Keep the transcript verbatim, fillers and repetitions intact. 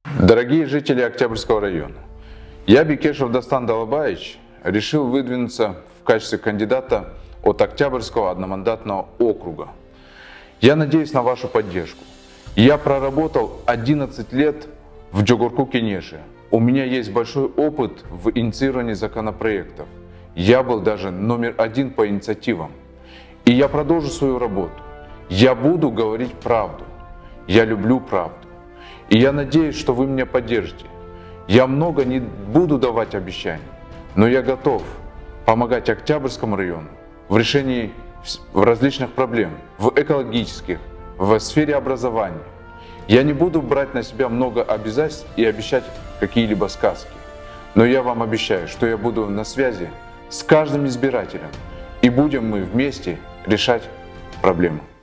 Дорогие жители Октябрьского района, я, Бекешев Дастан Далабаевич, решил выдвинуться в качестве кандидата от Октябрьского одномандатного округа. Я надеюсь на вашу поддержку. Я проработал одиннадцать лет в Джогорку-Кенеше. У меня есть большой опыт в инициировании законопроектов. Я был даже номер один по инициативам. И я продолжу свою работу. Я буду говорить правду. Я люблю правду. И я надеюсь, что вы меня поддержите. Я много не буду давать обещаний, но я готов помогать Октябрьскому району в решении различных проблем, в экологических, в сфере образования. Я не буду брать на себя много обязательств и обещать какие-либо сказки. Но я вам обещаю, что я буду на связи с каждым избирателем, и будем мы вместе решать проблемы.